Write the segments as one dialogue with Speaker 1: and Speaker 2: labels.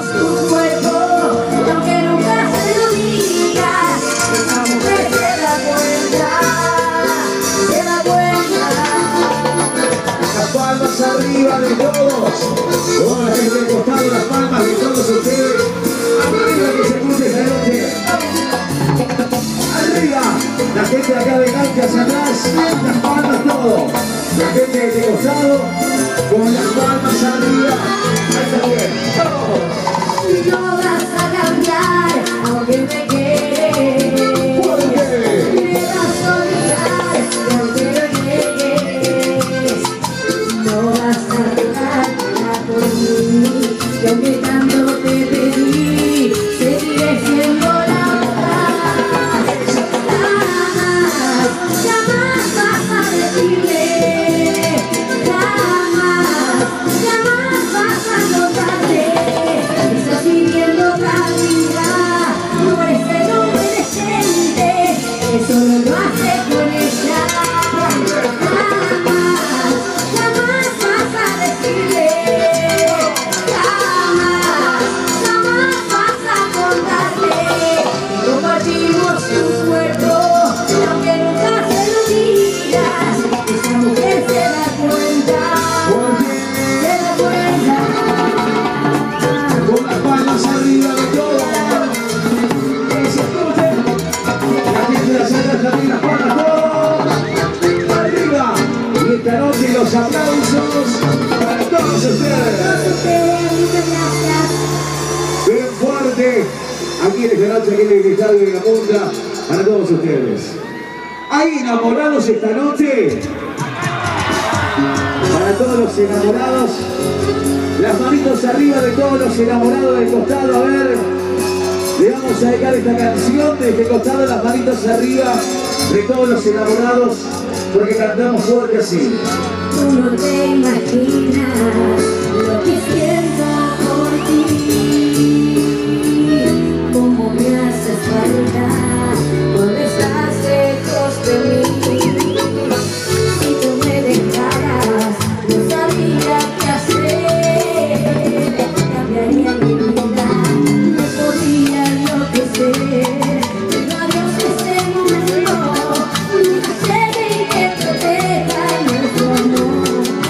Speaker 1: tu cuerpo, aunque nunca se lo digas, esa mujer se da cuenta, se da cuenta.
Speaker 2: Las palmas arriba de todos. Toda la gente del costado, las palmas de todos ustedes. Arriba que se escuche esta noche. Arriba. La gente de acá adelante hacia atrás. Las palmas todo. La gente de este costado con las palmas arriba. Ahí está bien.
Speaker 1: No vas a cambiar, aunque me quedes.
Speaker 2: ¿Por qué?
Speaker 1: Me vas a olvidar, aunque me niegues. No vas a arreglar nada por mí, y aunque tanto te pedí, seguiré siendo la verdad. Jamás vas a decirle, jamás vas a notarte. Estás viviendo la vida por ese hombre decente que solo lo hace con ella. Jamás vas a decirle, jamás vas a contarle que compartimos tu cuerpo, y aunque nunca se lo digas, esa mujer se da cuenta, se da cuenta.
Speaker 2: Con las palmas arriba de todos. Que se escuche. La gente de allá atrás también las palmas todos. Arriba. Y esta noche los aplausos para todos ustedes.
Speaker 1: Muchas gracias.
Speaker 2: Bien fuerte. Aquí en esta noche, aquí en el estadio de la punta, para todos ustedes. ¿Hay enamorados esta noche? Para todos los enamorados, las manitos arriba de todos los enamorados del costado. A ver, le vamos a dedicar esta canción de este costado, las manitos arriba de todos los enamorados, porque cantamos fuerte así.
Speaker 1: Tú no te imaginas lo que siento por ti, cómo me haces falta cuando estás lejos de mí. Si tú me dejaras, no sabría qué hacer, cambiaría mi vida, me podría enloquecer. Pero adiós este momento, nunca se ve que proteja nuestro amor.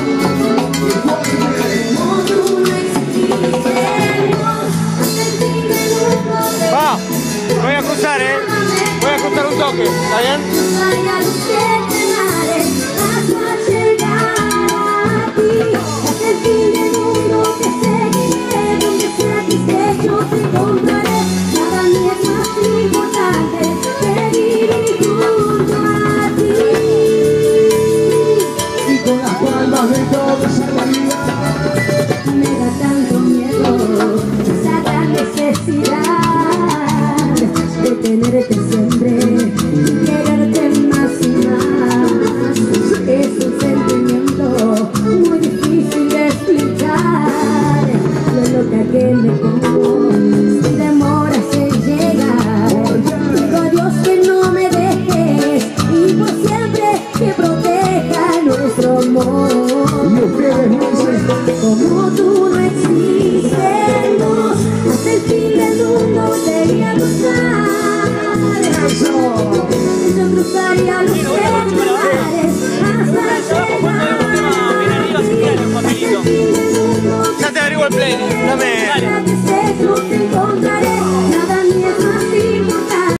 Speaker 1: Como tú no existiremos hasta el fin del mundo.
Speaker 3: Va, voy a cruzar, voy a cruzar un toque, ¿está bien?
Speaker 1: Vaya los 7 mares hasta llegar a ti. Hasta el fin del mundo te seguiré, donde sea que estés yo te